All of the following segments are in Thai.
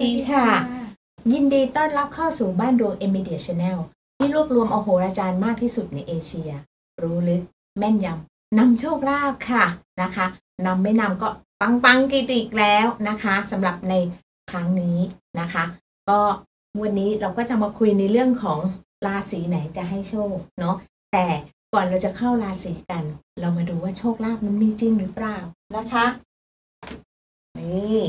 ดีค่ะยินดีต้อนรับเข้าสู่บ้านดวง Media Channel ที่รวบรวมเอาโหราจารย์มากที่สุดในเอเชียรู้ลึกแม่นยำนำโชคลาภค่ะนะคะนำไม่นำก็ปังกิติกแล้วนะคะสำหรับในครั้งนี้นะคะก็วันนี้เราก็จะมาคุยในเรื่องของราศีไหนจะให้โชคเนาะแต่ก่อนเราจะเข้าราศีกันเรามาดูว่าโชคลาภมันมีจริงหรือเปล่านะคะนี่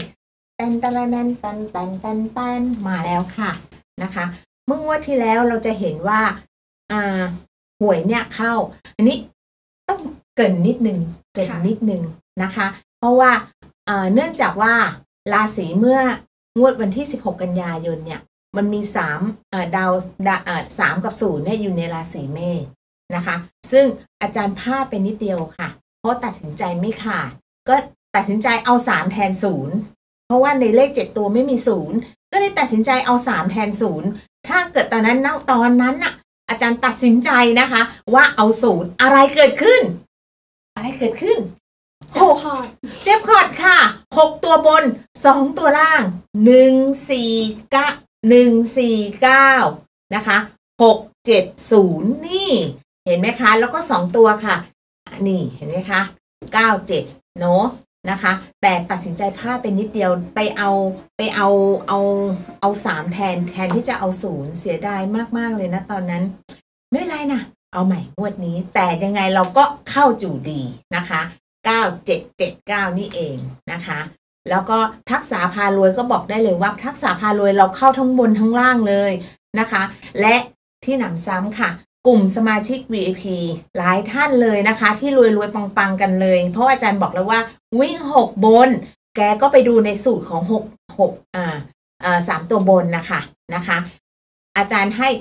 ตันมาแล้วค่ะนะคะเมื่องวดที่แล้วเราจะเห็นว่าหวยเนี่ยเข้าอันนี้ต้องเกริ่นนิดนึงนะคะเพราะว่าเนื่องจากว่าราศีเมื่องวดวันที่16กันยายนเนี่ยมันมี3ดาว3กับ0เนี่ยอยู่ในราศีเมษนะคะซึ่งอาจารย์พลาดไปนิดเดียวค่ะเพราะตัดสินใจไม่ขาดก็ตัดสินใจเอา3แทน0เพราะว่าในเลข7ตัวไม่มี0ก็เลยตัดสินใจเอา3แทน0ถ้าเกิดตอนนั้นน่ะอาจารย์ตัดสินใจนะคะว่าเอา0อะไรเกิดขึ้นเจ็บคอร์ดค่ะ6ตัวบน2ตัวล่าง149นะคะ670นี่เห็นไหมคะแล้วก็2ตัวค่ะนี่เห็นไหมคะ97เนาะนะคะแต่ตัดสินใจพลาดไปนิดเดียวไปเอา3แทนที่จะเอา0เสียดายมากๆเลยนะตอนนั้นไม่เป็นไรนะเอาใหม่งวดนี้แต่ยังไงเราก็เข้าจู่ดีนะคะ9779นี่เองนะคะแล้วก็ทักษะพารวยก็บอกได้เลยว่าทักษะพารวยเราเข้าทั้งบนทั้งล่างเลยนะคะและที่หนำซ้ำค่ะกลุ่มสมาชิก VIP หลายท่านเลยนะคะที่รวยปังกันเลยเพราะอาจารย์บอกแล้วว่าวิ่ง6บนแกก็ไปดูในสูตรของ3ตัวบนนะคะอาจารย์ให้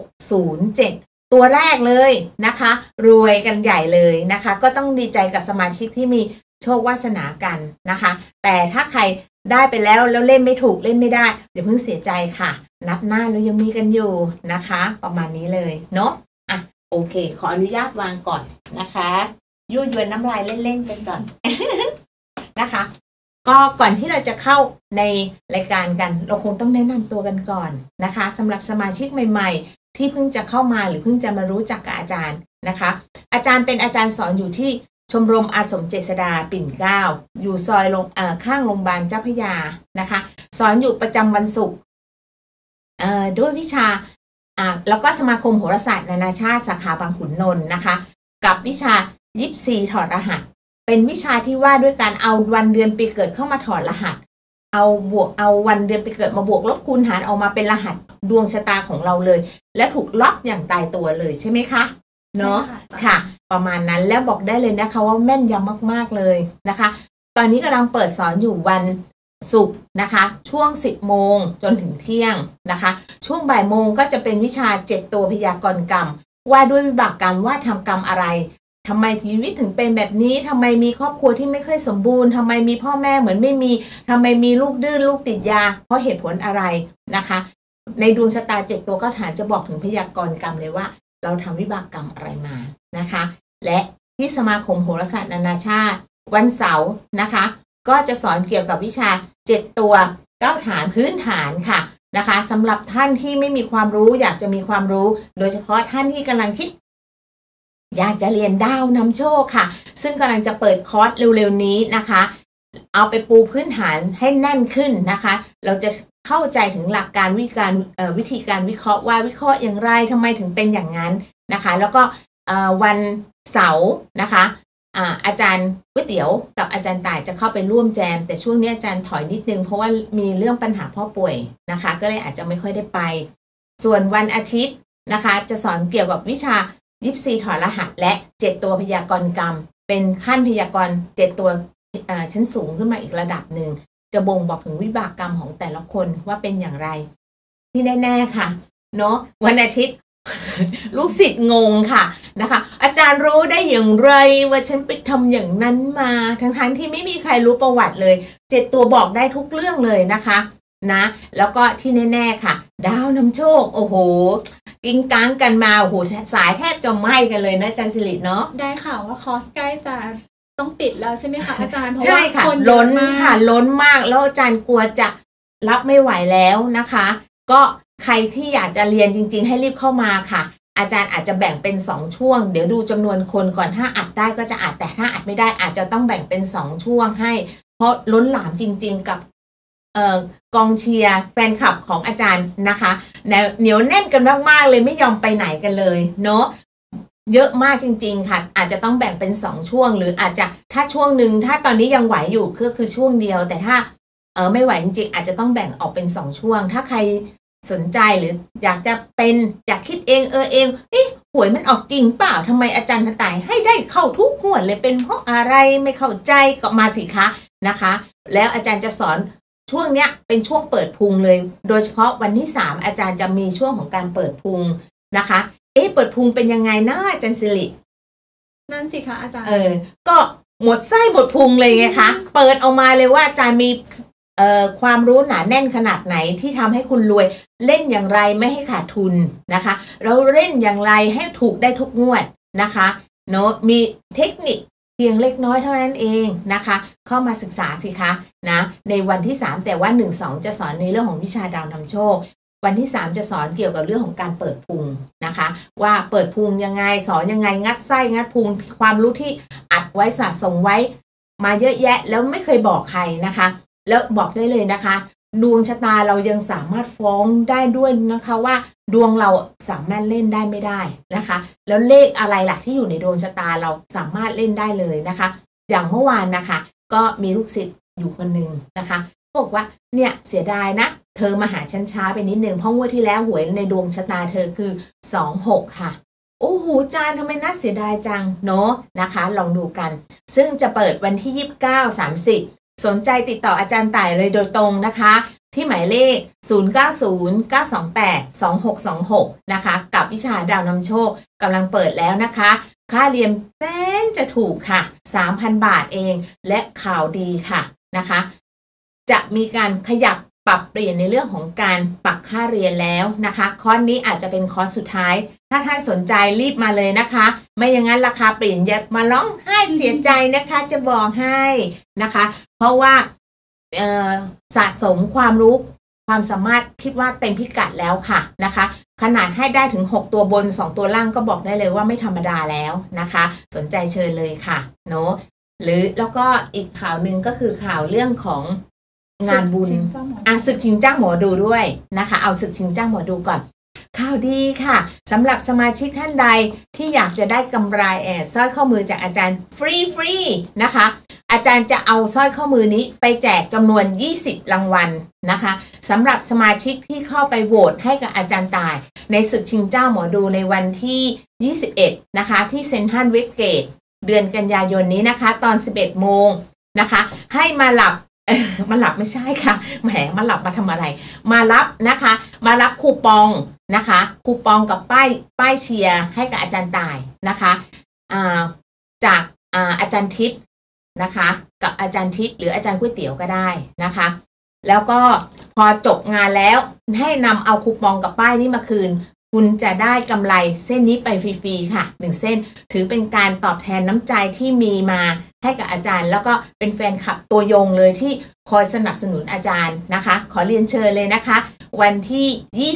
607ตัวแรกเลยนะคะรวยกันใหญ่เลยนะคะก็ต้องดีใจกับสมาชิกที่มีโชควาสนากันนะคะแต่ถ้าใครได้ไปแล้วเล่นไม่ถูกเล่นไม่ได้อย่าเพิ่งเสียใจค่ะนัดหน้าเรายังมีกันอยู่นะคะประมาณนี้เลยเนาะอ่ะโอเคขออนุญาตวางก่อนนะคะยั่วยวนน้ำลายเล่นๆไปก่อน นะคะก็ก่อนที่เราจะเข้าในรายการกันเราคงต้องแนะนำตัวกันก่อนนะคะสำหรับสมาชิกใหม่ๆที่เพิ่งจะเข้ามาหรือเพิ่งจะมารู้จักกับอาจารย์นะคะอาจารย์เป็นอาจารย์สอนอยู่ที่ชมรมอาสมเจษฎาปิ่นเกล้าอยู่ซอยข้างโรงพยาบาลเจ้าพระยานะคะสอนอยู่ประจำวันศุกร์ด้วยวิชาแล้วก็สมาคมโหราศาสตร์นานาชาติสาขาบางขุนนนท์นะคะกับวิชายิปซีถอดรหัสเป็นวิชาที่ว่าด้วยการเอาวันเดือนปีเกิดเข้ามาถอดรหัสเอาวันเดือนปีเกิดมาบวกลบคูณหารออกมาเป็นรหัสดวงชะตาของเราเลยและถูกล็อกอย่างตายตัวเลยใช่ไหมคะเนาะค่ะประมาณนั้นแล้วบอกได้เลยนะคะว่าแม่นยำมากๆเลยนะคะตอนนี้กำลังเปิดสอนอยู่วันศุกร์นะคะช่วง10โมงจนถึงเที่ยงนะคะช่วงบ่ายโมงก็จะเป็นวิชา7ตัวพยากรณ์กรรมว่าด้วยวิบากกรรมว่าทำกรรมอะไรทำไมชีวิตถึงเป็นแบบนี้ทำไมมีครอบครัวที่ไม่ค่อยสมบูรณ์ทำไมมีพ่อแม่เหมือนไม่มีทำไมมีลูกดื้อลูกติดยาเพราะเหตุผลอะไรนะคะในดวงชะตา7ตัวก็ฐานจะบอกถึงพยากรณ์กรรมเลยว่าเราทำวิบากกรรมอะไรมานะคะและที่สมาคมโหราศาสตร์นานาชาติวันเสาร์นะคะก็จะสอนเกี่ยวกับวิชา7ตัว9ฐานพื้นฐานค่ะนะคะสำหรับท่านที่ไม่มีความรู้อยากจะมีความรู้โดยเฉพาะท่านที่กำลังคิดอยากจะเรียนดาวนำโชคค่ะซึ่งกำลังจะเปิดคอร์สเร็วๆนี้นะคะเอาไปปูพื้นฐานให้แน่นขึ้นนะคะเราจะเข้าใจถึงหลักการวิธีการวิเคราะห์ว่าวิเคราะห์อย่างไรทำไมถึงเป็นอย่างนั้นนะคะแล้วก็วันเสาร์นะคะอาจารย์ก๋วยเตี๋ยวกับอาจารย์ต่ายจะเข้าไปร่วมแจมแต่ช่วงนี้อาจารย์ถอยนิดนึงเพราะว่ามีเรื่องปัญหาพ่อป่วยนะคะก็เลยอาจจะไม่ค่อยได้ไปส่วนวันอาทิตย์นะคะจะสอนเกี่ยวกับวิชายิปซีถอดรหัสและ7ตัวพยากรณ์กรรมเป็นขั้นพยากรณ์7ตัวชั้นสูงขึ้นมาอีกระดับหนึ่งจะบ่งบอกถึงวิบากกรรมของแต่ละคนว่าเป็นอย่างไรที่แน่ๆค่ะเนาะวันอาทิตย์ ลูกศิษย์งงค่ะนะคะอาจารย์รู้ได้อย่างไรว่าฉันไปทำอย่างนั้นมาทั้งที่ไม่มีใครรู้ประวัติเลย7ตัวบอกได้ทุกเรื่องเลยนะคะนะแล้วก็ที่แน่ๆค่ะดาวนำโชคโอ้โหกิ้งก้างกันมาโอ้โหสายแทบจะไหม้กันเลยนะอาจารย์สิริเนาะได้ข่าวว่าคอร์สใกล้จะต้องปิดแล้วใช่ไหมคะอาจารย์เพราะว่าคนล้นค่ะล้นมากแล้วอาจารย์กลัวจะรับไม่ไหวแล้วนะคะ ก็ใครที่อยากจะเรียนจริงๆให้รีบเข้ามาค่ะอาจารย์อาจจะแบ่งเป็น2ช่วงเดี๋ยวดูจำนวนคนก่อนถ้าอัดได้ก็จะอัดแต่ถ้าอัดไม่ได้อาจจะต้องแบ่งเป็น2ช่วงให้เพราะล้นหลามจริงๆกับกองเชียร์แฟนคลับของอาจารย์นะคะเหนียวแน่นกันมากๆเลยไม่ยอมไปไหนกันเลยเนาะเยอะมากจริงๆค่ะอาจจะต้องแบ่งเป็น2ช่วงหรืออาจจะถ้าช่วงหนึ่งถ้าตอนนี้ยังไหวอยู่ก็คือช่วงเดียวแต่ถ้าไม่ไหวจริงๆอาจจะต้องแบ่งออกเป็น2ช่วงถ้าใครสนใจหรืออยากจะเป็นอยากคิดเองเองหวยมันออกจริงเปล่าทำไมอาจารย์ต่ายให้ได้เข้าทุกงวดเลยเป็นเพราะอะไรไม่เข้าใจก็มาสิคะนะคะแล้วอาจารย์จะสอนช่วงเนี้ยเป็นช่วงเปิดพุงเลยโดยเฉพาะวันที่3อาจารย์จะมีช่วงของการเปิดพุงนะคะเปิดพุงเป็นยังไงนะอาจารย์สิรินั่นสิคะอาจารย์ก็หมดไส้หมดพุงเลยไงคะเปิดออกมาเลยว่าอาจารย์มีความรู้หนาแน่นขนาดไหนที่ทำให้คุณรวยเล่นอย่างไรไม่ให้ขาดทุนนะคะแล้วเล่นอย่างไรให้ถูกได้ทุกงวดนะคะเนาะมีเทคนิคเพียงเล็กน้อยเท่านั้นเองนะคะเข้ามาศึกษาสิคะนะในวันที่3แต่ว่า1-2จะสอนในเรื่องของวิชาดาวนำโชควันที่3จะสอนเกี่ยวกับเรื่องของการเปิดพุงนะคะว่าเปิดพุงยังไงสอนยังไงงัดไส้งัดพุงความรู้ที่อัดไว้สะสมไว้มาเยอะแยะแล้วไม่เคยบอกใครนะคะแล้วบอกได้เลยนะคะดวงชะตาเรายังสามารถฟ้องได้ด้วยนะคะว่าดวงเราสามารถเล่นได้ไม่ได้นะคะแล้วเลขอะไรล่ะที่อยู่ในดวงชะตาเราสามารถเล่นได้เลยนะคะอย่างเมื่อวานนะคะก็มีลูกศิษย์อยู่คนหนึ่งนะคะบอกว่าเนี่ยเสียดายนะเธอมาหาฉันช้าไปนิดนึงเพราะงวดที่แล้วหวยในดวงชะตาเธอคือ26ค่ะโอ้โหจานทำไมน่าเสียดายจังเนาะนะคะลองดูกันซึ่งจะเปิดวันที่29-30สนใจติดต่ออาจารย์ต่ายเลยโดยตรงนะคะที่หมายเลข0909282626นะคะกับวิชาดาวนำโชคกำลังเปิดแล้วนะคะค่าเรียนแสนจะถูกค่ะ 3,000 บาทเองและข่าวดีค่ะนะคะจะมีการขยับปรับเปลี่ยนในเรื่องของการปรับค่าเรียนแล้วนะคะคอร์สนี้อาจจะเป็นคอร์สสุดท้ายถ้าท่านสนใจรีบมาเลยนะคะไม่อย่างนั้นราคาเปลี่ยนอย่ามาร้องไห้เสียใจนะคะจะบอกให้นะคะเพราะว่าสะสมความรู้ความสามารถคิดว่าเต็มพิกัดแล้วค่ะนะคะขนาดให้ได้ถึง6ตัวบน2ตัวล่างก็บอกได้เลยว่าไม่ธรรมดาแล้วนะคะสนใจเชิญเลยค่ะเนาะหรือแล้วก็อีกข่าวหนึ่งก็คือข่าวเรื่องของงานบุญศึกชิงจ้างหมอดูด้วยนะคะเอาศึกชิงจ้างหมอดูก่อนข่าวดีค่ะสำหรับสมาชิกท่านใดที่อยากจะได้กำไรสร้อยข้อมือจากอาจารย์ฟรีนะคะอาจารย์จะเอาสร้อยข้อมือนี้ไปแจกจำนวน20รางวัลนะคะสำหรับสมาชิกที่เข้าไปโหวตให้กับอาจารย์ต่ายในศึกชิงเจ้าหมอดูในวันที่21นะคะที่เซ็นทรัลเวสเกตเดือนกันยายนนี้นะคะตอน 11 โมงนะคะให้มาหลับมาหลับไม่ใช่ค่ะแหมมาหลับมาทำอะไรมารับนะคะมารับคูปองนะคะคูปองกับป้ายเชียร์ให้กับอาจารย์ต่ายนะคะจากอาจารย์ทิพย์นะคะกับอาจารย์ทิพย์หรืออาจารย์ก๋วยเตี๋ยวก็ได้นะคะแล้วก็พอจบงานแล้วให้นำเอาคูปองกับป้ายนี้มาคืนคุณจะได้กำไรเส้นนี้ไปฟรีๆค่ะ1เส้นถือเป็นการตอบแทนน้ำใจที่มีมาให้กับอาจารย์แล้วก็เป็นแฟนคลับตัวยงเลยที่คอยสนับสนุนอาจารย์นะคะขอเรียนเชิญเลยนะคะวันที่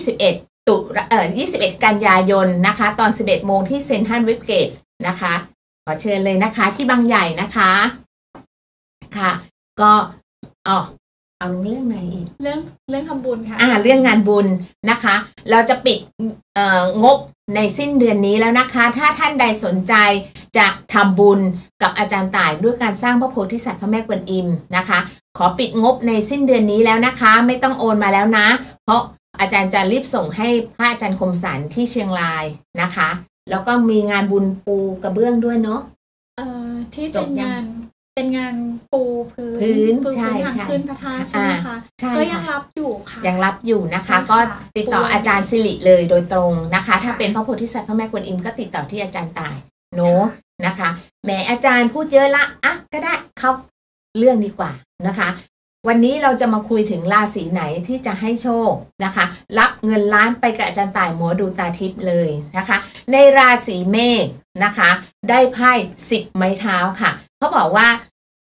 21 กันยายนนะคะตอน 11 โมงที่เซ็นทรัลเวสเกตนะคะขอเชิญเลยนะคะที่บางใหญ่นะคะค่ะก็เอาเรื่องไหนอีกเรื่องทำบุญค่ะเรื่องงานบุญนะคะเราจะปิดงบในสิ้นเดือนนี้แล้วนะคะถ้าท่านใดสนใจจะทำบุญกับอาจารย์ต่ายด้วยการสร้างพระโพธิสัตว์พระแม่กวนอิมนะคะขอปิดงบในสิ้นเดือนนี้แล้วนะคะไม่ต้องโอนมาแล้วนะเพราะอาจารย์จะรีบส่งให้พระอาจารย์คมสันที่เชียงรายนะคะแล้วก็มีงานบุญปูกระเบื้องด้วยเนาะที่เป็นงานปูพื้นใช่ขึ้นพระธาตุใช่ไหมคะก็ยังรับอยู่ค่ะยังรับอยู่นะคะก็ติดต่ออาจารย์สิริเลยโดยตรงนะคะถ้าเป็นพระโพธิสัตว์พระแม่กวนอิมก็ติดต่อที่อาจารย์ต่ายเนาะนะคะแหมอาจารย์พูดเยอะละก็ได้เข้าเรื่องดีกว่านะคะวันนี้เราจะมาคุยถึงราศีไหนที่จะให้โชคนะคะรับเงินล้านไปกับอาจารย์ต่ายหมอดูตาทิพย์เลยนะคะในราศีเมษนะคะได้ไพ่10 ไม้เท้าค่ะเขาบอกว่า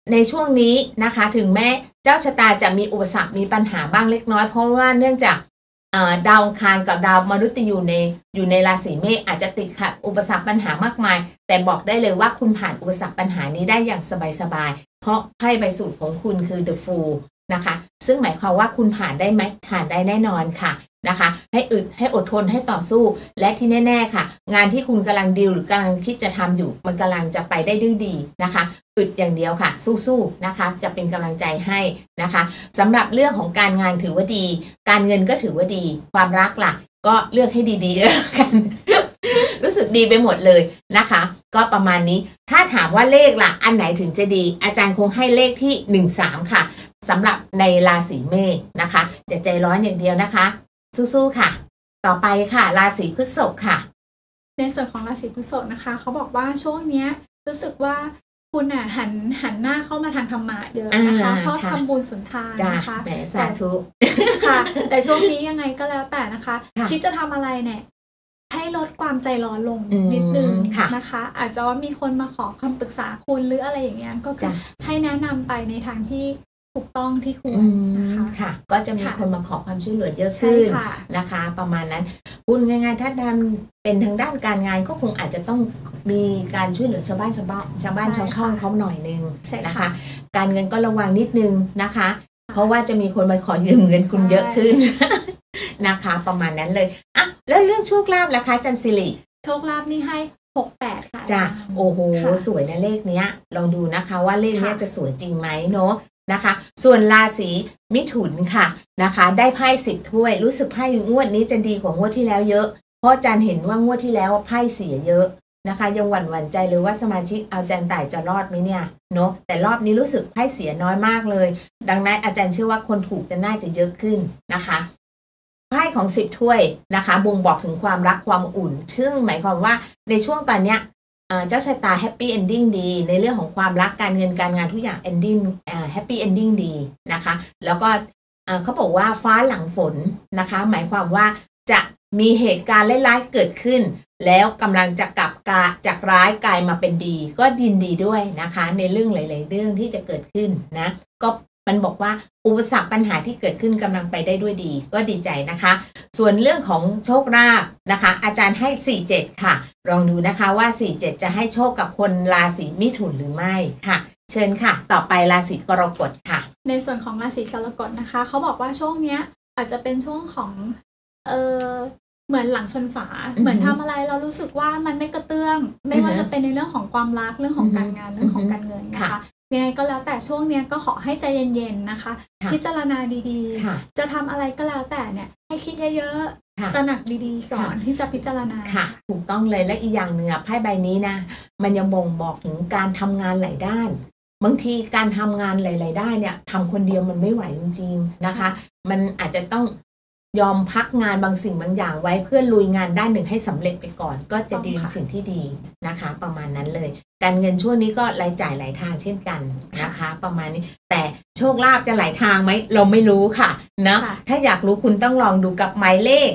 ในช่วงนี้นะคะถึงแม้เจ้าชะตาจะมีอุปสรรคมีปัญหาบ้างเล็กน้อยเพราะว่าเนื่องจากดาวอังคารกับดาวมฤตยูอยู่ในราศีเมษอาจจะติดขัดอุปสรรคปัญหามากมายแต่บอกได้เลยว่าคุณผ่านอุปสรรคปัญหานี้ได้อย่างสบายๆเพราะไพ่ใบสูตรของคุณคือ The Fool นะคะซึ่งหมายความว่าคุณผ่านได้ไหมผ่านได้แน่นอนค่ะนะคะให้อึดให้อดทนให้ต่อสู้และที่แน่ๆค่ะงานที่คุณกำลังดีลหรือกำลังคิดจะทำอยู่มันกำลังจะไปได้ด้วยดีนะคะอึดอย่างเดียวค่ะสู้ๆนะคะจะเป็นกำลังใจให้นะคะสำหรับเรื่องของการงานถือว่าดีการเงินก็ถือว่าดีความรักล่ะก็เลือกให้ดีๆแล้วกัน รู้สึกดีไปหมดเลยนะคะก็ประมาณนี้ถ้าถามว่าเลขล่ะอันไหนถึงจะดีอาจารย์คงให้เลขที่13ค่ะสำหรับในราศีเมษนะคะอย่าใจร้อนอย่างเดียวนะคะสู้ๆค่ะต่อไปค่ะราศีพฤษภค่ะในส่วนของราศีพฤษภนะคะเขาบอกว่าช่วงนี้รู้สึกว่าคุณหันหน้าเข้ามาทางธรรมะเยอะนะคะชอบทำบุญสุนทานนะคะแหมสาธุค่ะแต่ช่วงนี้ยังไงก็แล้วแต่นะคะคิดจะทำอะไรเนี่ยให้ลดความใจร้อนลงนิดนึงนะคะอาจจะว่ามีคนมาขอคำปรึกษาคุณหรืออะไรอย่างเงี้ยก็คือให้แนะนำไปในทางที่ถูกต้องที่ควรนะคะค่ะก็จะมีคนมาขอความช่วยเหลือเยอะขึ้นนะคะประมาณนั้นพูดง่ายๆถ้าดันเป็นทางด้านการงานก็คงอาจจะต้องมีการช่วยเหลือชาวบ้านชาวช่องเขาหน่อยนึงนะคะการเงินก็ระวังนิดนึงนะคะเพราะว่าจะมีคนมาขอยืมเงินคุณเยอะขึ้นนะคะประมาณนั้นเลยอ่ะแล้วเรื่องโชคลาภล่ะคะจันสิริโชคลาภนี่ให้68ค่ะจ้ะโอ้โหสวยนะเลขเนี้ยลองดูนะคะว่าเลขเนี้ยจะสวยจริงไหมเนาะนะคะส่วนราศีมิถุนค่ะนะคะได้ไพ่10 ถ้วยรู้สึกไพ่งวดนี้จะดีกว่างวดที่แล้วเยอะเพราะอาจารย์เห็นว่างวดที่แล้วไพ่เสียเยอะนะคะยังหวั่นใจเลยว่าสมาชิกอาจารย์ต่ายจะรอดไหมเนี่ยเนาะแต่รอบนี้รู้สึกไพ่เสียน้อยมากเลยดังนั้นอาจารย์เชื่อว่าคนถูกจะน่าจะเยอะขึ้นนะคะไพ่ของ10 ถ้วยนะคะบ่งบอกถึงความรักความอุ่นซึ่งหมายความว่าในช่วงตอนเนี้ยเจ้าชะตาแฮปปี้เอนดิ้งดีในเรื่องของความรักการเงินการงานทุกอย่างเอนดิ้งแฮปปี้เอนดิ้งดีนะคะแล้วก็เขาบอกว่าฟ้าหลังฝนนะคะหมายความว่าจะมีเหตุการณ์ร้ายๆเกิดขึ้นแล้วกำลังจะกลับจากร้ายกลายมาเป็นดีก็ยินดีด้วยนะคะในเรื่องหลายๆเรื่องที่จะเกิดขึ้นนะก็มันบอกว่าอุปสรรคปัญหาที่เกิดขึ้นกำลังไปได้ด้วยดีก็ดีใจนะคะส่วนเรื่องของโชคลาภนะคะอาจารย์ให้47ค่ะลองดูนะคะว่า47จะให้โชคกับคนราศีมิถุนหรือไม่ค่ะเชิญค่ะต่อไปราศีกรกฎค่ะในส่วนของราศีกรกฎนะคะเขาบอกว่าช่วงเนี้ยอาจจะเป็นช่วงของเหมือนหลังชนฝาเหมือนทำอะไรเรารู้สึกว่ามันไม่กระเตื้องไม่ว่าจะเป็นในเรื่องของความรักเรื่องของการงานเรื่องของการเงินนะคะยังไงก็แล้วแต่ช่วงนี้ก็ขอให้ใจเย็นๆนะคะพิจารณาดีๆจะทำอะไรก็แล้วแต่เนี่ยให้คิดเยอะๆตระหนักดีๆก่อนที่จะพิจารณาค่ะถูกต้องเลยและอีกอย่างหนึ่งไพ่ใบนี้นะมันยังบ่งบอกถึงการทำงานหลายด้านบางทีการทำงานหลายๆด้านเนี่ยทำคนเดียวมันไม่ไหวจริงๆนะคะมันอาจจะต้องยอมพักงานบางสิ่งบางอย่างไว้เพื่อลุยงานด้านหนึ่งให้สำเร็จไปก่อนก็จะดีเป็นสิ่งที่ดีนะคะประมาณนั้นเลยการเงินช่วงนี้ก็รายจ่ายหลายทางเช่นกันนะคะประมาณนี้แต่โชคลาภจะหลายทางไหมเราไม่รู้ค่ะนะถ้าอยากรู้คุณต้องลองดูกับหมายเลข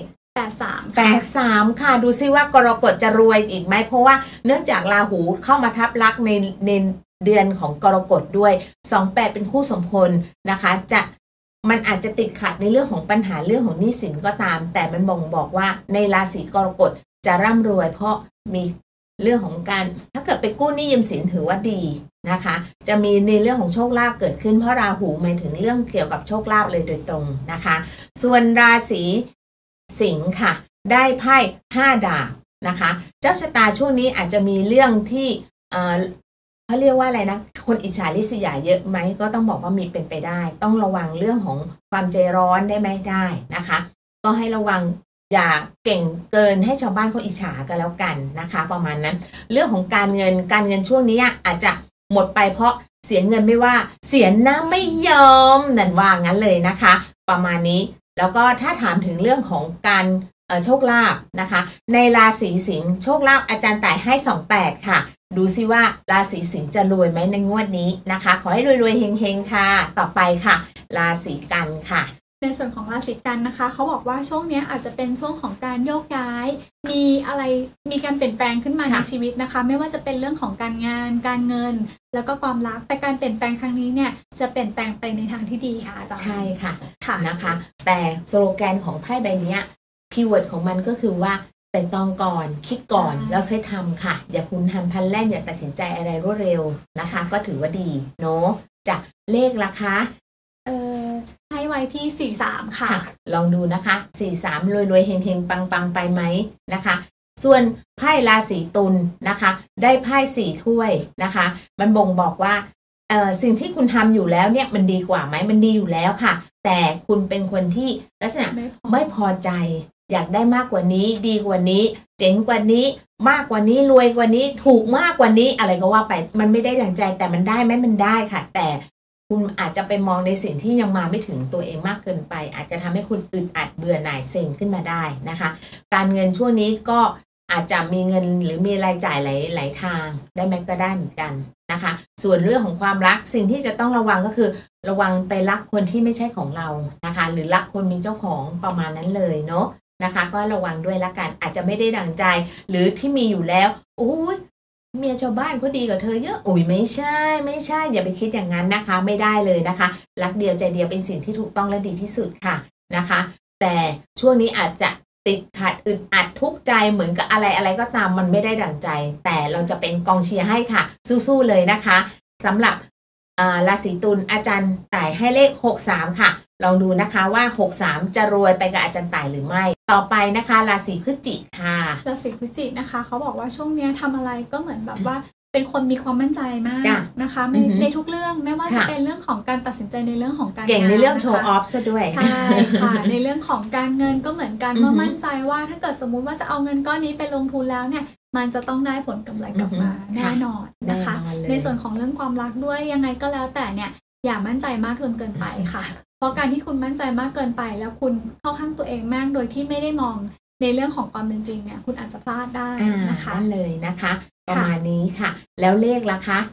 83ค่ะดูซิว่ากรกฎจะรวยอีกไหมเพราะว่าเนื่องจากราหูเข้ามาทับลักษณ์ในเดือนของกรกฎด้วย28เป็นคู่สมพลนะคะมันอาจจะติดขัดในเรื่องของปัญหาเรื่องของหนี้สินก็ตามแต่มันบ่งบอกว่าในราศีกรกฎจะร่ำรวยเพราะมีเรื่องของการถ้าเกิดไปกู้หนี้ยืมสินถือว่าดีนะคะจะมีในเรื่องของโชคลาภเกิดขึ้นเพราะราหูหมายถึงเรื่องเกี่ยวกับโชคลาภเลยโดยตรงนะคะส่วนราศีสิงค์ค่ะได้ไพ่5 ดาบนะคะเจ้าชะตาช่วงนี้อาจจะมีเรื่องที่เขาเรียกว่าอะไรนะคนอิจฉาริษยาเยอะไหมก็ต้องบอกว่ามีเป็นไปได้ต้องระวังเรื่องของความใจร้อนได้ไหมได้นะคะก็ให้ระวังอย่าเก่งเกินให้ชาวบ้านเขาอิจฉากันแล้วกันนะคะประมาณนั้นเรื่องของการเงินช่วงนี้อาจจะหมดไปเพราะเสียเงินไม่ว่าเสียหน้าไม่ยอมนั่นว่างั้นเลยนะคะประมาณนี้แล้วก็ถ้าถามถึงเรื่องของการโชคลาภนะคะในราศีสิงห์โชคลาภอาจารย์ต่ายให้28ค่ะดูซิว่าราศีสิงห์จะรวยไหมในงวดนี้นะคะขอให้รวยๆเฮงๆค่ะต่อไปค่ะราศีกันค่ะในส่วนของราศีกันนะคะเขาบอกว่าช่วงนี้อาจจะเป็นช่วงของการโยกย้ายมีอะไรมีการเปลี่ยนแปลงขึ้นมาในชีวิตนะคะไม่ว่าจะเป็นเรื่องของการงานการเงินแล้วก็ความรักแต่การเปลี่ยนแปลงครั้งนี้เนี่ยจะเปลี่ยนแปลงไปในทางที่ดีค่ะอาจารย์ใช่ค่ะค่ะนะคะแต่สโลแกนของไพ่ใบนี้คีย์เวิร์ดของมันก็คือว่าแต่ตองก่อนคิดก่อนแล้วค่อยทำค่ะอย่าคุณทำพันแล่นอย่าตัดสินใจอะไรรวดเร็วนะคะก็ถือว่าดีเนาะจากเลขราคาให้ไว้ที่43ค่ะลองดูนะคะ43รวยๆเฮงๆปังๆไปไหมนะคะส่วนไพ่ราศีตุลนะคะได้ไพ่4ถ้วยนะคะมันบ่งบอกว่าสิ่งที่คุณทำอยู่แล้วเนี่ยมันดีกว่าไหมมันดีอยู่แล้วค่ะแต่คุณเป็นคนที่ลักษณะไม่พอใจอยากได้มากกว่านี้ดีกว่านี้เจ๋งกว่านี้มากกว่านี้รวยกว่านี้ถูกมากกว่านี้อะไรก็ว่าไปมันไม่ได้ดังใจแต่มันได้ไหมมันได้ค่ะแต่คุณอาจจะไปมองในสิ่งที่ยังมาไม่ถึงตัวเองมากเกินไปอาจจะทำให้คุณอึดอัดเบื่อหน่ายเซ็งขึ้นมาได้นะคะการเงินช่วงนี้ก็อาจจะมีเงินหรือมีรายจ่ายหลายทางได้ไหมก็ได้เหมือนกันนะคะส่วนเรื่องของความรักสิ่งที่จะต้องระวังก็คือระวังไปรักคนที่ไม่ใช่ของเรานะคะหรือรักคนมีเจ้าของประมาณนั้นเลยเนาะนะคะก็ระวังด้วยละกันอาจจะไม่ได้ดังใจหรือที่มีอยู่แล้วโอ้ยเมียชาวบ้านเขาดีกับเธอเยอะอุ้ยไม่ใช่อย่าไปคิดอย่างนั้นนะคะไม่ได้เลยนะคะรักเดียวใจเดียวเป็นสิ่งที่ถูกต้องและดีที่สุดค่ะนะคะแต่ช่วงนี้อาจจะติดขัดอึดอัดทุกข์ใจเหมือนกับอะไรก็ตามมันไม่ได้ดั่งใจแต่เราจะเป็นกองเชียร์ให้ค่ะสู้ๆเลยนะคะสำหรับราศีตุลอาจารย์ต่ายให้เลข63ค่ะลองดูนะคะว่า63จะรวยไปกับอาจารย์ต่ายหรือไม่ต่อไปนะคะราศีพฤศจิกค่ะราศีพฤศจิกนะคะเขาบอกว่าช่วงนี้ทำอะไรก็เหมือนแบบว่าเป็นคนมีความมั่นใจมากนะคะในทุกเรื่องไม่ว่าจะเป็นเรื่องของการตัดสินใจในเรื่องของการงานเก่งในเรื่องโชว์ออฟซะด้วยใช่ค่ะในเรื่องของการเงินก็เหมือนกันว่ามั่นใจว่าถ้าเกิดสมมุติว่าจะเอาเงินก้อนนี้ไปลงทุนแล้วเนี่ยมันจะต้องได้ผลกำไรกลับมาแน่นอนนะคะในส่วนของเรื่องความรักด้วยยังไงก็แล้วแต่เนี่ยอย่ามั่นใจมากเกินไปค่ะเพราะการที่คุณมั่นใจมากเกินไปแล้วคุณเข้าข้างตัวเองมากโดยที่ไม่ได้มองในเรื่องของความเป็นจริงเนี่ยคุณอาจจะพลาดได้นะคะนั่นเลยนะคะประมาณนี้ค่ะแล้วเลขล่ะคะ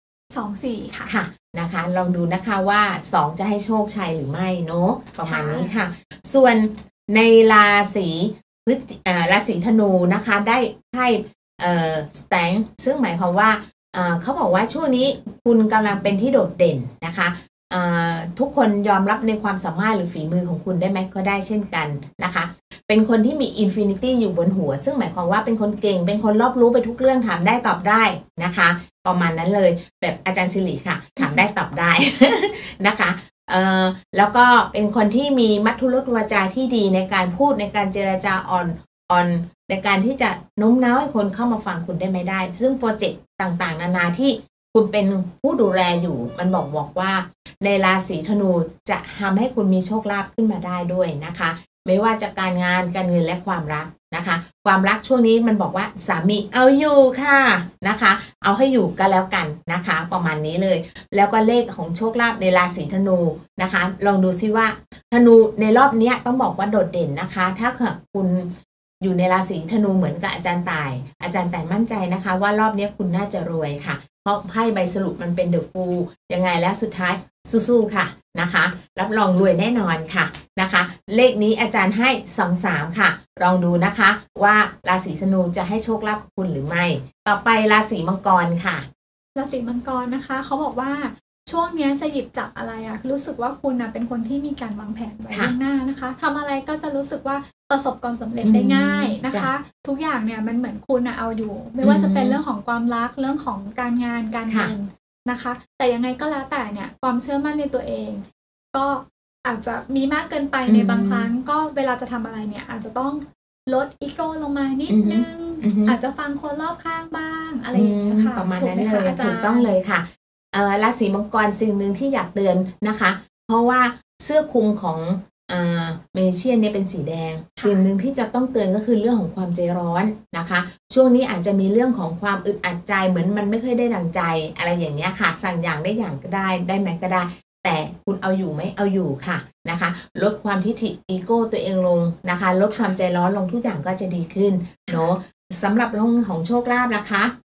24ค่ะค่ะนะคะลองดูนะคะว่า2จะให้โชคชัยหรือไม่เนาะประมาณนี้ค่ะส่วนในราศีธนูนะคะได้ไพ่สแตงซึ่งหมายความว่าเขาบอกว่าช่วงนี้คุณกำลังเป็นที่โดดเด่นนะคะทุกคนยอมรับในความสามารถหรือฝีมือของคุณได้ไหมก็ได้เช่นกันนะคะเป็นคนที่มีอินฟินิตี้อยู่บนหัวซึ่งหมายความว่าเป็นคนเก่งเป็นคนรอบรู้ไปทุกเรื่องถามได้ตอบได้นะคะประมาณนั้นเลยแบบอาจารย์สิริค่ะถามได้ตอบได้ นะคะแล้วก็เป็นคนที่มีมัทธุรสวาจาที่ดีในการพูดในการเจรจาอ่อนในการที่จะโน้มน้าวให้คนเข้ามาฟังคุณได้ไม่ได้ซึ่งโปรเจกต์ต่างๆนานาที่คุณเป็นผู้ดูแลอยู่มันบอกว่าในราศีธนูจะทำให้คุณมีโชคลาภขึ้นมาได้ด้วยนะคะไม่ว่าจะการงานการเงินและความรักนะคะความรักช่วงนี้มันบอกว่าสามีเอาอยู่ค่ะนะคะเอาให้อยู่ก็แล้วกันนะคะประมาณนี้เลยแล้วก็เลขของโชคลาภในราศีธนูนะคะลองดูซิว่าธนูในรอบนี้ต้องบอกว่าโดดเด่นนะคะถ้าคุณอยู่ในราศีธนูเหมือนกับอาจารย์ต่ายมั่นใจนะคะว่ารอบนี้คุณน่าจะรวยค่ะเพราะไพ่ใบสรุปมันเป็นเดอะฟูลยังไงแล้วสุดท้ายสู้ๆค่ะนะคะรับรองรวยแน่นอนค่ะนะคะเลขนี้อาจารย์ให้23ค่ะลองดูนะคะว่าราศีธนูจะให้โชคลาภกับคุณหรือไม่ต่อไปราศีมังกรค่ะราศีมังกรนะคะเขาบอกว่าช่วงนี้จะหยิบจับอะไรรู้สึกว่าคุณเป็นคนที่มีการวางแผนไว้ล่วงหน้านะคะทำอะไรก็จะรู้สึกว่าประสบความสำเร็จได้ง่ายนะคะทุกอย่างเนี่ยมันเหมือนคุณเอาอยู่ไม่ว่าจะเป็นเรื่องของความรักเรื่องของการงานการเงินนะคะแต่ยังไงก็แล้วแต่เนี่ยความเชื่อมั่นในตัวเองก็อาจจะมีมากเกินไปในบางครั้งก็เวลาจะทำอะไรเนี่ยอาจจะต้องลดอีโก้ลงมานิดนึงอาจจะฟังคนรอบข้างบ้างอะไรอย่างเงี้ยค่ะประมาณนั้นเลยถูกต้องเลยค่ะราศีมังกรสิ่งหนึ่งที่อยากเตือนนะคะเพราะว่าเสื้อคลุมของเมเชียนเนี่ยเป็นสีแดงสิ่งหนึ่งที่จะต้องเตือนก็คือเรื่องของความใจร้อนนะคะช่วงนี้อาจจะมีเรื่องของความอึดอัดใจเหมือนมันไม่เคยได้ดังใจอะไรอย่างเงี้ยค่ะสั่งอย่างได้อย่างก็ได้ไหมก็ได้แต่คุณเอาอยู่ไหมเอาอยู่ค่ะนะคะลดความทิฐิอีโก้ตัวเองลงนะคะลดความใจร้อนลงทุกอย่างก็จะดีขึ้นเนาะสำหรับเรื่องของโชคลาภนะคะ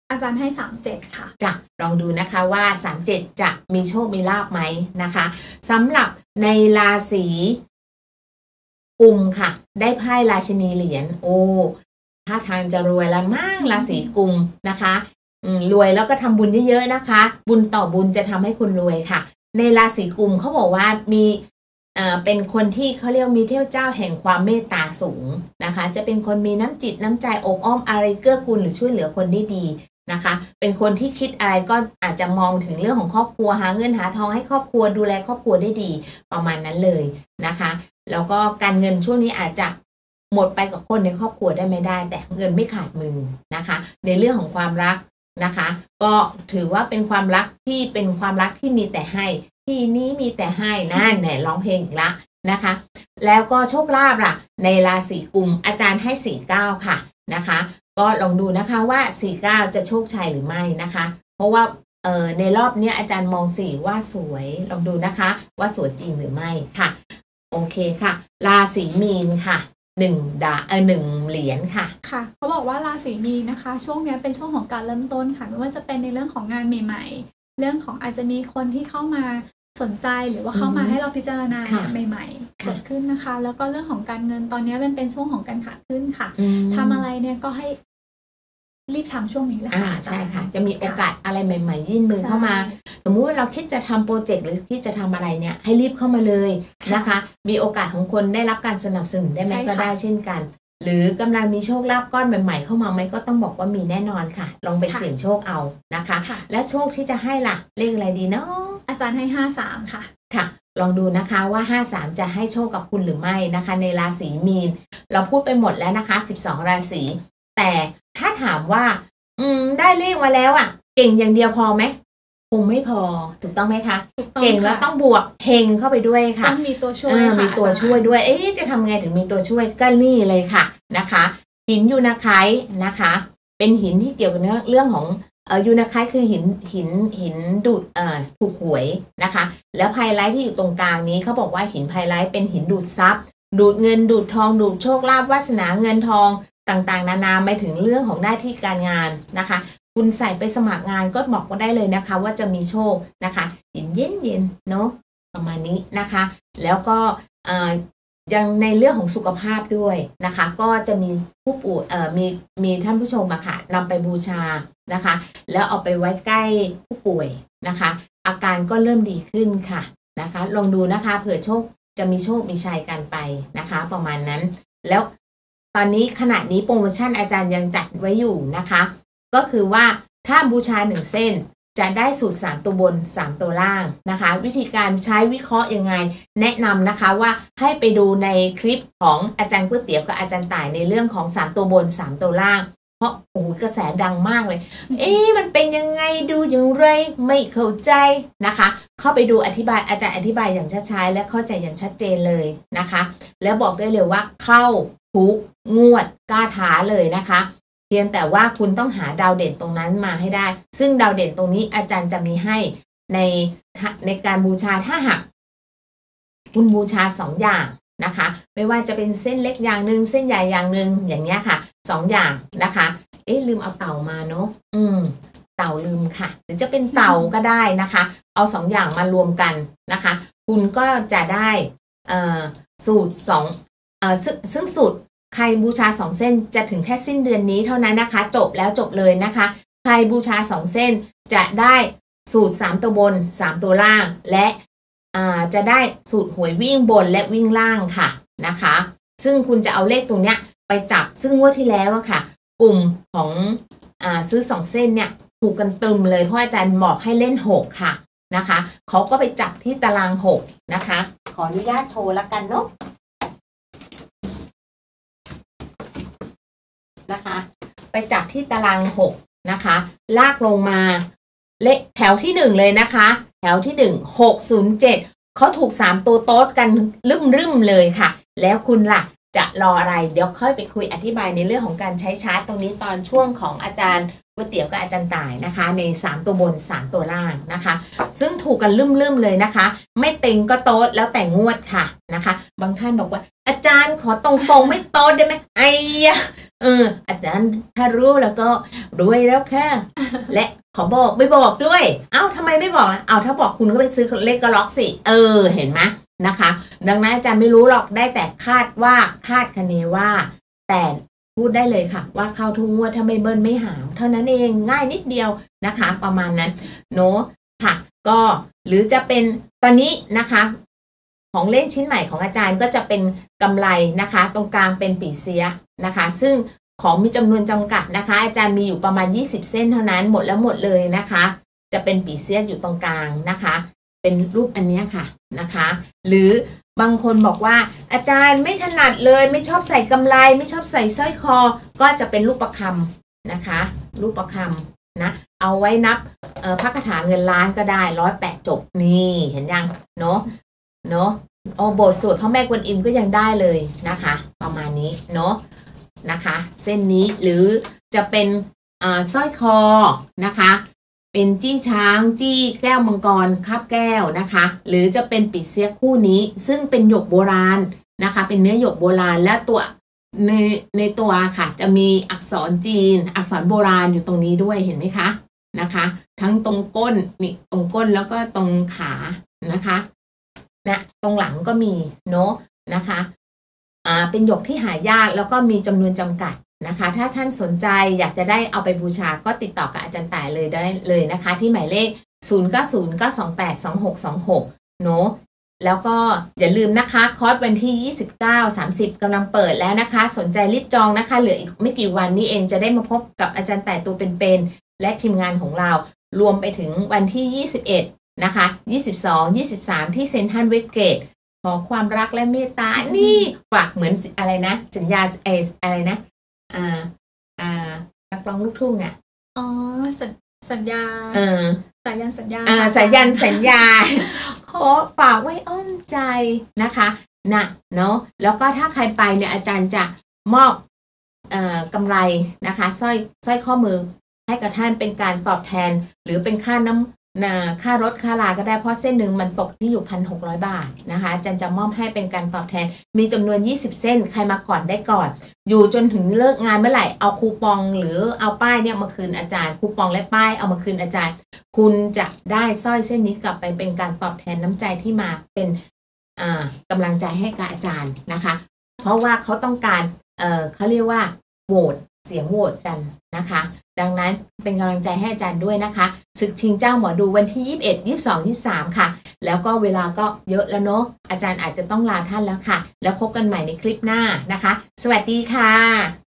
อาจารย์ให้37ค่ะจะลองดูนะคะว่า37จะมีโชคมีลาภไหมนะคะสำหรับในราศีกุมค่ะได้ไพ่ราชินีเหรียญโอ้ถ้าทางจะรวยแล้วมากราศีกุมนะคะรวยแล้วก็ทำบุญเยอะๆนะคะบุญต่อบุญจะทำให้คุณรวยค่ะในราศีกุมเขาบอกว่ามีเป็นคนที่เขาเรียกมีเทพเจ้าแห่งความเมตตาสูงนะคะจะเป็นคนมีน้ำจิตน้ำใจอบอ้อมอารีเกื้อกูลหรือช่วยเหลือคนได้ดีนะคะเป็นคนที่คิดอะไรก็อาจจะมองถึงเรื่องของครอบครัวหาเงินหาทองให้ครอบครัวดูแลครอบครัวได้ดีประมาณนั้นเลยนะคะแล้วก็การเงินช่วงนี้อาจจะหมดไปกับคนในครอบครัวได้ไม่ได้แต่เงินไม่ขาดมือนะคะในเรื่องของความรักนะคะก็ถือว่าเป็นความรักที่เป็นความรักที่มีแต่ให้ที่นี้มีแต่ให้นั่นแหละร้องเพลงอีกละนะคะแล้วก็โชคลาภล่ะในราศีกุมอาจารย์ให้49ค่ะนะคะก็ลองดูนะคะว่า49จะโชคชัยหรือไม่นะคะเพราะว่าในรอบนี้อาจารย์มอง4ว่าสวยลองดูนะคะว่าสวยจริงหรือไม่ค่ะโอเคค่ะราศีมีนค่ะ1เหรียญค่ะค่ะเขาบอกว่าราศีมีนนะคะช่วงนี้เป็นช่วงของการเริ่มต้นค่ะไม่ว่าจะเป็นในเรื่องของงานใหม่ๆเรื่องของอาจจะมีคนที่เข้ามาสนใจหรือว่าเข้ามาให้เราพิจารณาใหม่ๆเกิดขึ้นนะคะแล้วก็เรื่องของการเงินตอนนี้เป็นช่วงของการขาขึ้นค่ะทำอะไรเนี่ยก็ให้รีบทำช่วงนี้แหละค่ะใช่ค่ะจะมีโอกาสอะไรใหม่ๆยื่นมือเข้ามาสมมุติว่าเราคิดจะทำโปรเจกต์หรือคิดจะทำอะไรเนี่ยให้รีบเข้ามาเลยนะคะมีโอกาสของคนได้รับการสนับสนุนได้ไหมก็ได้เช่นกันหรือกำลังมีโชคลาภก้อนใหม่ๆเข้ามาไหมก็ต้องบอกว่ามีแน่นอนค่ะลองไปเสี่ยงโชคเอานะคะและโชคที่จะให้ล่ะเลขอะไรดีเนาะอาจารย์ให้53ค่ะค่ะลองดูนะคะว่า53จะให้โชคกับคุณหรือไม่นะคะในราศีมีนเราพูดไปหมดแล้วนะคะ12ราศีแต่ถ้าถามว่าได้เลขมาแล้วอ่ะเก่งอย่างเดียวพอไหมคงไม่พอถูกต้องไหมคะเก่งแล้วต้องบวกเฮงเข้าไปด้วยค่ะต้องมีตัวช่วยมีตัวช่วยด้วยจะทำไงถึงมีตัวช่วยก็นี่เลยค่ะนะคะหินยูนาไคต์นะคะเป็นหินที่เกี่ยวกับเรื่องของยูนาไคต์คือหินดูดถูกหวยนะคะแล้วไพไลท์ที่อยู่ตรงกลางนี้เขาบอกว่าหินไพไลท์เป็นหินดูดทรัพย์ดูดเงินดูดทองดูดโชคลาภวาสนาเงินทองต่างๆนานาไปถึงเรื่องของหน้าที่การงานนะคะคุณใส่ไปสมัครงานก็บอกว่าได้เลยนะคะว่าจะมีโชคนะคะเย็นๆเนาะประมาณนี้นะคะแล้วก็ยังในเรื่องของสุขภาพด้วยนะคะก็จะมีผู้ป่วยมีท่านผู้ชมอะค่ะนำไปบูชานะคะแล้วเอาไปไว้ใกล้ผู้ป่วยนะคะอาการก็เริ่มดีขึ้นค่ะนะคะลองดูนะคะเผื่อโชคจะมีโชคมีชัยกันไปนะคะประมาณนั้นแล้วตอนนี้ขณะนี้โปรโมชั่นอาจารย์ยังจัดไว้อยู่นะคะก็คือว่าถ้าบูชา1เส้นจะได้สูตร3ตัวบน3ตัวล่างนะคะวิธีการใช้วิเคราะห์ยังไงแนะนำนะคะว่าให้ไปดูในคลิปของอาจารย์ก๋วยเตี๋ยวกับอาจารย์ต่ายในเรื่องของ3ตัวบน3ตัวล่างเพราะโอ้กระแสดังมากเลยมันเป็นยังไงดูอย่างไรไม่เข้าใจนะคะเข้าไปดูอธิบายอาจารย์อธิบายอย่างช้าๆและเข้าใจอย่างชัดเจนเลยนะคะแล้วบอกได้เลยว่าเข้าทุกงวดกล้าท้าเลยนะคะเพียงแต่ว่าคุณต้องหาดาวเด่นตรงนั้นมาให้ได้ซึ่งดาวเด่นตรงนี้อาจารย์จะมีให้ในการบูชาถ้าหากคุณบูชา2อย่างนะคะไม่ว่าจะเป็นเส้นเล็กอย่างหนึ่งเส้นใหญ่อย่างหนึ่งอย่างเงี้ยค่ะ2อย่างนะคะลืมเอาเต่ามาเนาะเต่าลืมค่ะหรือจะเป็นเต่าก็ได้นะคะเอา2อย่างมารวมกันนะคะคุณก็จะได้สูตรซึ่งสูตรใครบูชา2เส้นจะถึงแค่สิ้นเดือนนี้เท่านั้นนะคะจบแล้วจบเลยนะคะใครบูชา2เส้นจะได้สูตร3ตัวบน3ตัวล่างและจะได้สูตรหวยวิ่งบนและวิ่งล่างค่ะนะคะซึ่งคุณจะเอาเลขตรงเนี้ยไปจับซึ่งงวดที่แล้วอะค่ะกลุ่มของซื้อ2เส้นเนี่ยถูกกันตึมเลยเพราะอาจารย์บอกให้เล่น6ค่ะนะคะเขาก็ไปจับที่ตาราง6นะคะขออนุญาตโชว์ละกันเนาะนะคะไปจับที่ตาราง6นะคะลากลงมาเลขแถวที่1เลยนะคะแถวที่1 607เขาถูก3ตัวโต๊ดกันรึมเลยค่ะแล้วคุณล่ะจะรออะไรเดี๋ยวค่อยไปคุยอธิบายในเรื่องของการใช้ชาร์ตตรงนี้ตอนช่วงของอาจารย์ก๋วยเตี๋ยวกับอาจารย์ต่ายนะคะใน3ตัวบน3ตัวล่างนะคะซึ่งถูกกันรึมเลยนะคะไม่เต็งก็โต๊ดแล้วแต่งวดค่ะนะคะบางท่านบอกว่าอาจารย์ขอตรงๆไม่โต๊ดได้ไหมอาจารย์ถ้ารู้แล้วก็รวยแล้วค่ะ และขอบอกไม่บอกด้วย เอ้าทำไมไม่บอกเอาถ้าบอกคุณก็ไปซื้อเลขกระล็อกสิเห็นไหมนะคะ ดังนั้นอาจารย์ไม่รู้หรอกได้แต่คาดคะเนว่าแต่พูดได้เลยค่ะว่าเข้าทุกงวดถ้าไม่เบิ้ลไม่หามเท่านั้นเองง่ายนิดเดียวนะคะประมาณนั้นเนาะค่ะก็หรือจะเป็นตอนนี้นะคะของเล่นชิ้นใหม่ของอาจารย์ก็จะเป็นกำไรนะคะตรงกลางเป็นปี่เสียนะคะซึ่งของมีจำนวนจำกัดนะคะอาจารย์มีอยู่ประมาณ20เส้นเท่านั้นหมดแล้วหมดเลยนะคะจะเป็นปี่เสียอยู่ตรงกลางนะคะเป็นรูปอันนี้ค่ะนะคะหรือบางคนบอกว่าอาจารย์ไม่ถนัดเลยไม่ชอบใส่กำไรไม่ชอบใส่สร้อยคอก็จะเป็นรูปประคำนะคะรูปประคำนะเอาไว้นับพระคาถาเงินล้านก็ได้108จบนี่เห็นยังเนาะบทสวดพระแม่กวนอิมก็ยังได้เลยนะคะประมาณนี้เนาะนะคะเส้นนี้หรือจะเป็นสร้อยคอนะคะเป็นจี้ช้างจี้แก้วมังกรคาบแก้วนะคะหรือจะเป็นปี่เสียคู่นี้ซึ่งเป็นหยกโบราณนะคะเป็นเนื้อหยกโบราณและตัวในตัวค่ะจะมีอักษรจีนอักษรโบราณอยู่ตรงนี้ด้วยเห็นไหมคะนะคะทั้งตรงก้นนี่ตรงก้นแล้วก็ตรงขานะคะนะตรงหลังก็มีเนาะนะคะเป็นหยกที่หายากแล้วก็มีจำนวนจำกัดนะคะถ้าท่านสนใจอยากจะได้เอาไปบูชาก็ติดต่อกับอาจารย์ต่ายเลยได้เลยนะคะที่หมายเลข0909282626เนาะแล้วก็อย่าลืมนะคะคอร์สวันที่29-30กำลังเปิดแล้วนะคะสนใจรีบจองนะคะเหลืออีกไม่กี่วันนี้เองจะได้มาพบกับอาจารย์ต่ายตัวเป็นๆและทีมงานของเรารวมไปถึงวันที่21นะคะ22-23ที่เซ็นทรัลเวสเกตขอความรักและเมตตานี่ฝากเหมือนอะไรนะสัญญาอะไรนะนักร้องลูกทุ่งสัญญาสายันสัญญาสัญญาขอฝากไว้อ้อมใจนะคะเนาะแล้วก็ถ้าใครไปเนี่ยอาจารย์จะมอบกำไรนะคะสร้อยข้อมือให้กับท่านเป็นการตอบแทนหรือเป็นค่ารถค่าลาก็ได้เพราะเส้นหนึ่งมันตกที่อยู่1,600 บาทนะคะอาจารย์จะมอบให้เป็นการตอบแทนมีจำนวน20เส้นใครมาก่อนได้ก่อนอยู่จนถึงเลิกงานเมื่อไหร่เอาคูปองหรือเอาป้ายเนี่ยมาคืนอาจารย์คูปองและป้ายเอามาคืนอาจารย์คุณจะได้สร้อยเส้นนี้กลับไปเป็นการตอบแทนน้ำใจที่มาเป็นกำลังใจให้กับอาจารย์นะคะเพราะว่าเขาต้องการเขาเรียกว่าโหวตเสียงโหวตกันนะคะดังนั้นเป็นกำลังใจให้อาจารย์ด้วยนะคะศึกชิงเจ้าหมอดูวันที่21 22 23ค่ะแล้วก็เวลาก็เยอะแล้วเนาะอาจารย์อาจจะต้องลาท่านแล้วค่ะแล้วพบกันใหม่ในคลิปหน้านะคะสวัสดีค่ะ